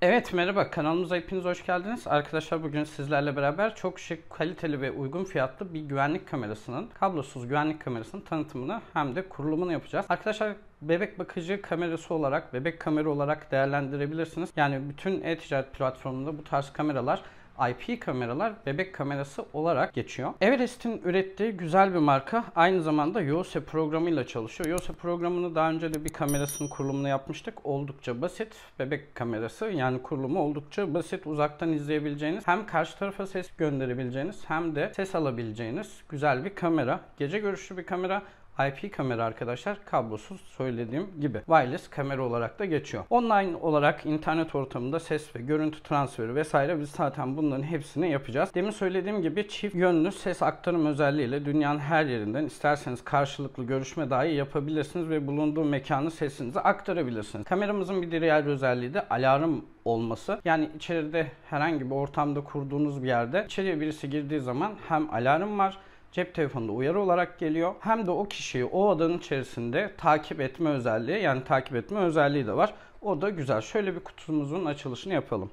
Evet, merhaba, kanalımıza hepiniz hoş geldiniz. Arkadaşlar bugün sizlerle beraber çok şık, kaliteli ve uygun fiyatlı bir güvenlik kamerasının, kablosuz güvenlik kamerasının tanıtımını hem de kurulumunu yapacağız. Arkadaşlar bebek bakıcı kamerası olarak, bebek kamera olarak değerlendirebilirsiniz. Yani bütün e-ticaret platformunda bu tarz kameralar IP kameralar bebek kamerası olarak geçiyor. Everest'in ürettiği güzel bir marka. Aynı zamanda Yose programıyla çalışıyor. Yose programını daha önce de bir kamerasının kurulumunu yapmıştık. Oldukça basit. Bebek kamerası yani kurulumu oldukça basit. Uzaktan izleyebileceğiniz, hem karşı tarafa ses gönderebileceğiniz hem de ses alabileceğiniz güzel bir kamera. Gece görüşlü bir kamera. IP kamera arkadaşlar, kablosuz, söylediğim gibi wireless kamera olarak da geçiyor. Online olarak internet ortamında ses ve görüntü transferi vesaire biz zaten bunların hepsini yapacağız. Demin söylediğim gibi çift yönlü ses aktarım özelliğiyle dünyanın her yerinden isterseniz karşılıklı görüşme dahi yapabilirsiniz ve bulunduğu mekanı sesinizi aktarabilirsiniz. Kameramızın bir diğer özelliği de alarm olması. Yani içeride herhangi bir ortamda kurduğunuz bir yerde içeriye birisi girdiği zaman hem alarm var, cep telefonunda uyarı olarak geliyor. Hem de o kişiyi o odanın içerisinde takip etme özelliği, yani takip etme özelliği de var. O da güzel. Şöyle bir kutumuzun açılışını yapalım.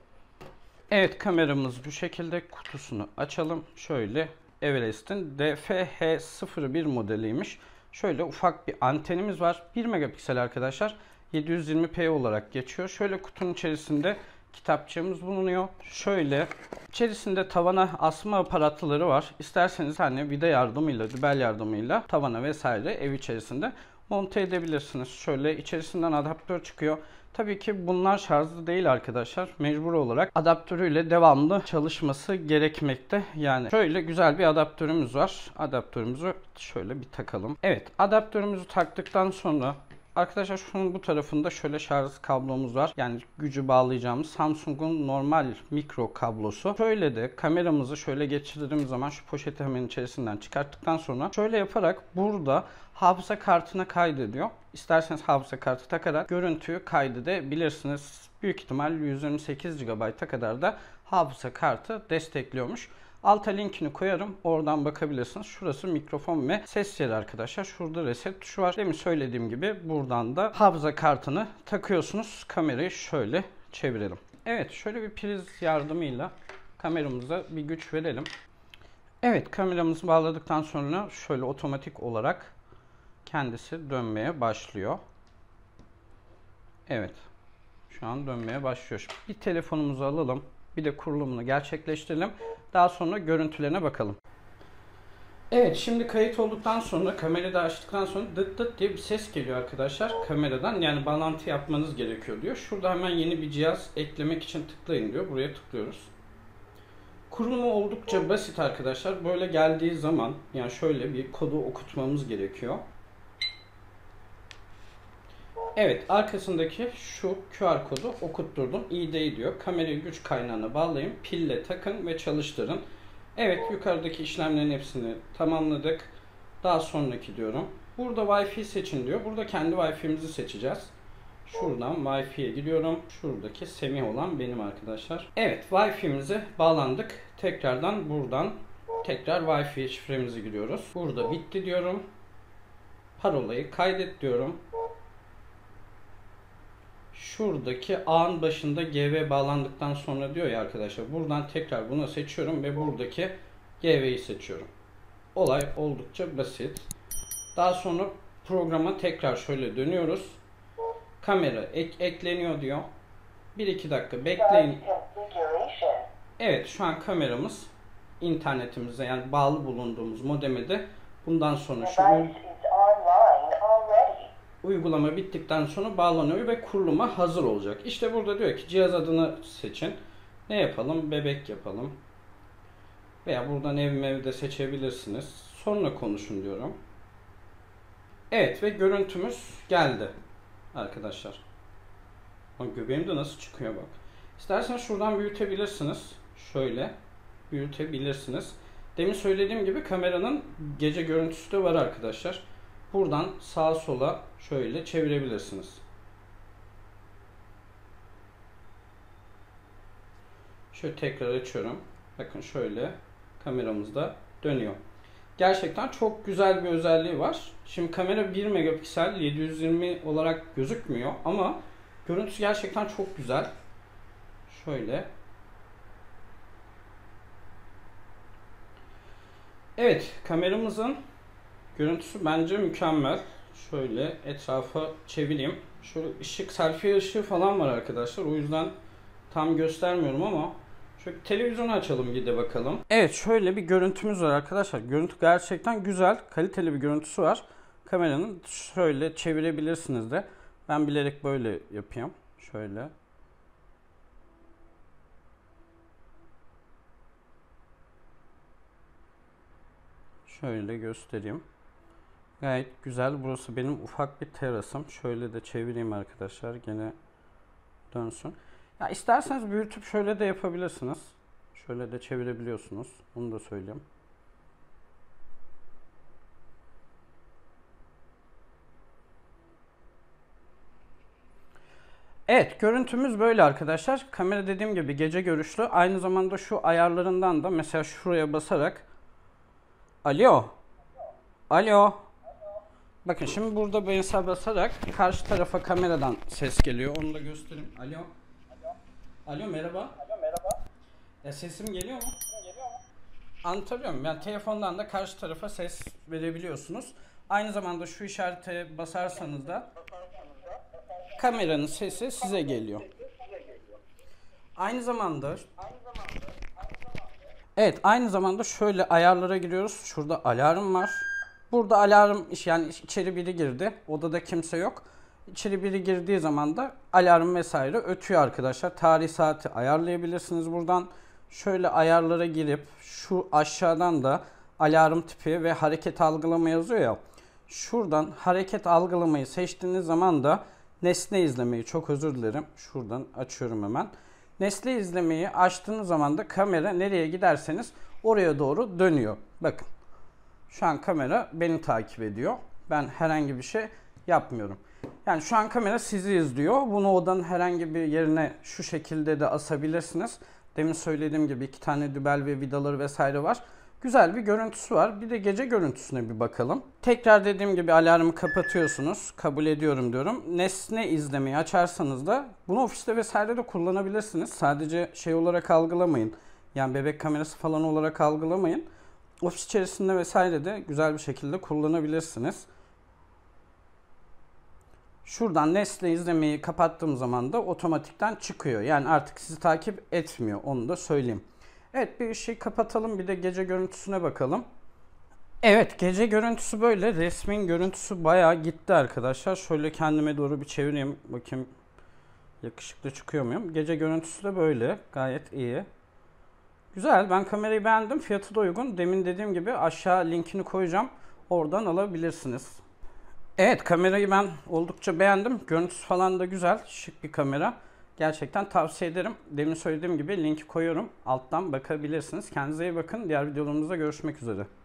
Evet, kameramız bu şekilde. Kutusunu açalım. Şöyle Everest'in DFH01 modeliymiş. Şöyle ufak bir antenimiz var. 1 megapiksel arkadaşlar. 720p olarak geçiyor. Şöyle kutunun içerisinde kitapçığımız bulunuyor. Şöyle içerisinde tavana asma aparatları var. İsterseniz hani vida yardımıyla, dübel yardımıyla tavana vesaire ev içerisinde monte edebilirsiniz. Şöyle içerisinden adaptör çıkıyor. Tabii ki bunlar şarjlı değil arkadaşlar. Mecbur olarak adaptörüyle devamlı çalışması gerekmekte. Yani şöyle güzel bir adaptörümüz var. Adaptörümüzü şöyle bir takalım. Evet, adaptörümüzü taktıktan sonra arkadaşlar şunun bu tarafında şöyle şarj kablomuz var. Yani gücü bağlayacağımız Samsung'un normal mikro kablosu. Şöyle de kameramızı şöyle geçirdiğim zaman şu poşeti hemen içerisinden çıkarttıktan sonra şöyle yaparak burada hafıza kartına kaydediyor. İsterseniz hafıza kartı takarak görüntüyü kaydedebilirsiniz. Büyük ihtimal 128 GB'a kadar da hafıza kartı destekliyormuş. Alta linkini koyarım. Oradan bakabilirsiniz. Şurası mikrofon ve ses yeri arkadaşlar. Şurada reset tuşu var. Demin söylediğim gibi buradan da hafıza kartını takıyorsunuz. Kamerayı şöyle çevirelim. Evet, şöyle bir priz yardımıyla kameramıza bir güç verelim. Evet, kameramızı bağladıktan sonra şöyle otomatik olarak kendisi dönmeye başlıyor. Evet. Şu an dönmeye başlıyor. Bir telefonumuzu alalım. Bir de kurulumunu gerçekleştirelim. Daha sonra görüntülerine bakalım. Evet, şimdi kayıt olduktan sonra, kamerayı da açtıktan sonra dıt dıt diye bir ses geliyor arkadaşlar kameradan. Yani bağlantı yapmanız gerekiyor diyor. Şurada hemen yeni bir cihaz eklemek için tıklayın diyor. Buraya tıklıyoruz. Kurulumu oldukça basit arkadaşlar. Böyle geldiği zaman yani şöyle bir kodu okutmamız gerekiyor. Evet, arkasındaki şu QR kodu okutturdum. İyi diyor. Kamerayı güç kaynağına bağlayın, pille takın ve çalıştırın. Evet, yukarıdaki işlemlerin hepsini tamamladık. Daha sonraki diyorum. Burada Wi-Fi seçin diyor. Burada kendi Wi-Fi'mizi seçeceğiz. Şuradan Wi-Fi'ye gidiyorum. Şuradaki Semih olan benim arkadaşlar. Evet, Wi-Fi'mize bağlandık. Tekrardan buradan tekrar Wi-Fi şifremizi giriyoruz. Burada bitti diyorum. Parolayı kaydet diyorum. Şuradaki ağın başında GV bağlandıktan sonra diyor ya arkadaşlar, buradan tekrar bunu seçiyorum ve buradaki GV'yi seçiyorum. Olay oldukça basit. Daha sonra programa tekrar şöyle dönüyoruz. Kamera ekleniyor diyor. 1-2 dakika bekleyin. Evet, şu an kameramız internetimize, yani bağlı bulunduğumuz modeme de bundan sonra şu uygulama bittikten sonra bağlanıyor ve kuruluma hazır olacak. İşte burada diyor ki cihaz adını seçin. Ne yapalım? Bebek yapalım. Veya buradan ev de seçebilirsiniz. Sonra konuşun diyorum. Evet ve görüntümüz geldi arkadaşlar. Bak, göbeğim de nasıl çıkıyor bak. İsterseniz şuradan büyütebilirsiniz. Şöyle büyütebilirsiniz. Demin söylediğim gibi kameranın gece görüntüsü de var arkadaşlar. Buradan sağa sola şöyle çevirebilirsiniz. Şöyle tekrar açıyorum. Bakın şöyle kameramız da dönüyor. Gerçekten çok güzel bir özelliği var. Şimdi kamera 1 megapiksel 720 olarak gözükmüyor ama görüntüsü gerçekten çok güzel. Şöyle. Evet, kameramızın görüntüsü bence mükemmel. Şöyle etrafa çevireyim. Şöyle ışık, selfie ışığı falan var arkadaşlar. O yüzden tam göstermiyorum ama şöyle televizyonu açalım bir de bakalım. Evet, şöyle bir görüntümüz var arkadaşlar. Görüntü gerçekten güzel, kaliteli bir görüntüsü var. Kameranın şöyle çevirebilirsiniz de. Ben bilerek böyle yapayım. Şöyle. Şöyle göstereyim. Gayet güzel. Burası benim ufak bir terasım. Şöyle de çevireyim arkadaşlar. Gene dönsün. Ya isterseniz büyütüp şöyle de yapabilirsiniz. Şöyle de çevirebiliyorsunuz. Onu da söyleyeyim. Evet, görüntümüz böyle arkadaşlar. Kamera dediğim gibi gece görüşlü. Aynı zamanda şu ayarlarından da mesela şuraya basarak Alo. Alo. Bakın şimdi burada mesela basarak karşı tarafa kameradan ses geliyor. Onu da göstereyim. Alo. Alo, merhaba. Ya sesim geliyor mu? Anlatabiliyor muyum? Yani telefondan da karşı tarafa ses verebiliyorsunuz. Aynı zamanda şu işarete basarsanız da kameranın sesi size geliyor. Aynı zamanda aynı zamanda şöyle ayarlara giriyoruz. Şurada alarm var. Burada alarm yani içeri biri girdi. Odada kimse yok. İçeri biri girdiği zaman da alarm vesaire ötüyor arkadaşlar. Tarih saati ayarlayabilirsiniz buradan. Şöyle ayarlara girip şu aşağıdan da alarm tipi ve hareket algılama yazıyor ya. Şuradan hareket algılamayı seçtiğiniz zaman da nesne izlemeyi, çok özür dilerim. Şuradan açıyorum hemen. Nesne izlemeyi açtığınız zaman da kamera nereye giderseniz oraya doğru dönüyor. Bakın. Şu an kamera beni takip ediyor. Ben herhangi bir şey yapmıyorum. Yani şu an kamera sizi izliyor. Bunu odanın herhangi bir yerine şu şekilde de asabilirsiniz. Demin söylediğim gibi 2 tane dübel ve vidaları vesaire var. Güzel bir görüntüsü var. Bir de gece görüntüsüne bir bakalım. Tekrar dediğim gibi alarmı kapatıyorsunuz. Kabul ediyorum diyorum. Nesne izlemeyi açarsanız da bunu ofiste vesaire de kullanabilirsiniz. Sadece şey olarak algılamayın. Yani bebek kamerası falan olarak algılamayın. Ofis içerisinde vesaire de güzel bir şekilde kullanabilirsiniz. Şuradan nesne izlemeyi kapattığım zaman da otomatikten çıkıyor. Yani artık sizi takip etmiyor. Onu da söyleyeyim. Evet, bir ışığı kapatalım. Bir de gece görüntüsüne bakalım. Evet, gece görüntüsü böyle. Resmin görüntüsü bayağı gitti arkadaşlar. Şöyle kendime doğru bir çevireyim. Bakayım yakışıklı çıkıyor muyum? Gece görüntüsü de böyle. Gayet iyi. Güzel. Ben kamerayı beğendim. Fiyatı da uygun. Demin dediğim gibi aşağı linkini koyacağım. Oradan alabilirsiniz. Evet, kamerayı ben oldukça beğendim. Görüntüsü falan da güzel. Şık bir kamera. Gerçekten tavsiye ederim. Demin söylediğim gibi linki koyuyorum. Alttan bakabilirsiniz. Kendinize iyi bakın. Diğer videolarımızda görüşmek üzere.